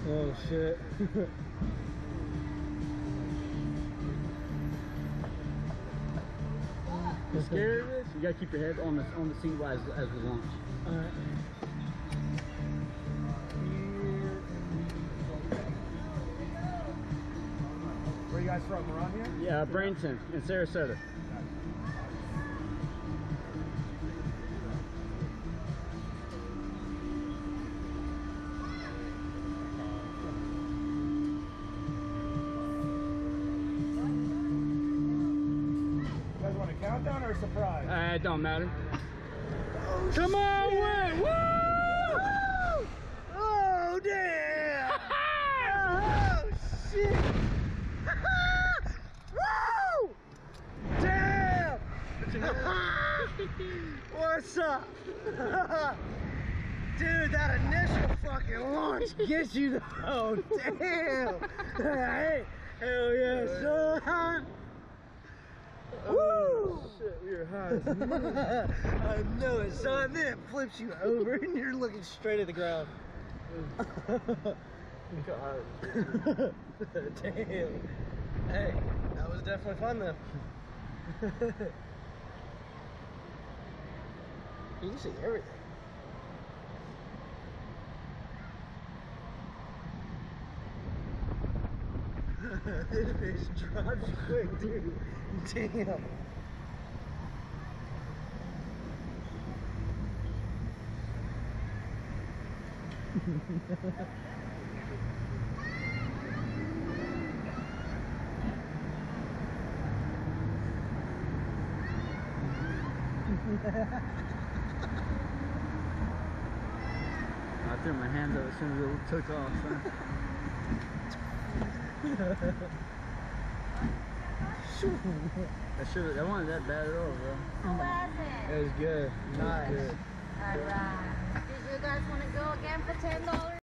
Oh shit. You scared of this? You gotta keep your head on the seat as we launch. Alright. Where are you guys from? Around here? Yeah, Bradenton in Sarasota. You guys want a countdown or a surprise? It don't matter. Come on, win! Woo! Oh damn! Oh shit! Woo! Damn! What's up? Dude, that initial fucking launch gets you though. Damn! Hey, hell yeah, son! Woo! Shit, we were high. I know it, son. Then it flips you over and you're looking straight at the ground. Damn. Hey, that was definitely fun though. You can see everything. This bitch drops quick, dude. Damn. I threw my hands up as soon as it took off. Son. That wasn't that bad at all, bro. How was it? It was good. Nice. Alright. Did you guys want to go again for $10?